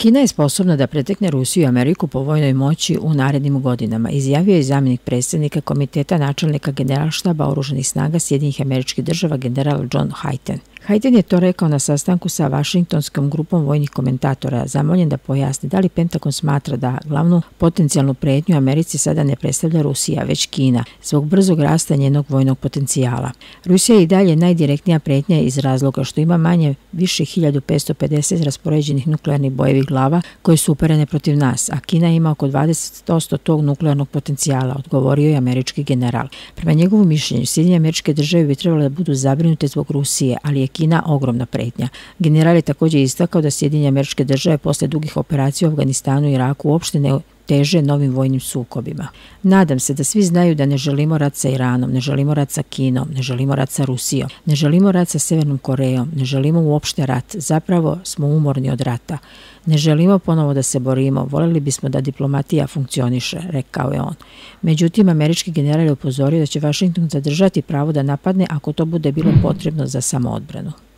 Kina je sposobna da pretekne Rusiju i Ameriku po vojnoj moći u narednim godinama, izjavio je zamjenik predsjednika Komiteta načelnika Generalštaba oružanih snaga Sjedinjenih Američkih Država general John Hyten. Hyten je to rekao na sastanku sa Vašingtonskom grupom vojnih komentatora, zamoljen da pojasni da li Pentagon smatra da glavnu potencijalnu pretnju Americi sada ne predstavlja Rusija, već Kina, zbog brzog rasta njenog vojnog potencijala. Rusija je i dalje najdirektnija pretnja iz razloga što ima manje više 1550 raspoređenih nuklearnih bojevih glava koje su uperene protiv nas, a Kina ima oko 20% tog nuklearnog potencijala, odgovorio je američki general. Prema njegovom mišljenju, Sjedinjene Američke Države bi trebale da budu zabrinute zbog Rusije, ali je Kina ogromna pretnja. General je također istakao da Sjedinjene Američke Države posle dugih operacija u Afganistanu i Iraku uopšte ne teže novim vojnim sukobima. Nadam se da svi znaju da ne želimo rat sa Iranom, ne želimo rat sa Kinom, ne želimo rat sa Rusijom, ne želimo rat sa Severnom Korejom, ne želimo uopšte rat, zapravo smo umorni od rata. Ne želimo ponovo da se borimo, voljeli bismo da diplomatija funkcioniše, rekao je on. Međutim, američki general je upozorio da će Vašington zadržati pravo da napadne ako to bude bilo potrebno za samoodbranu.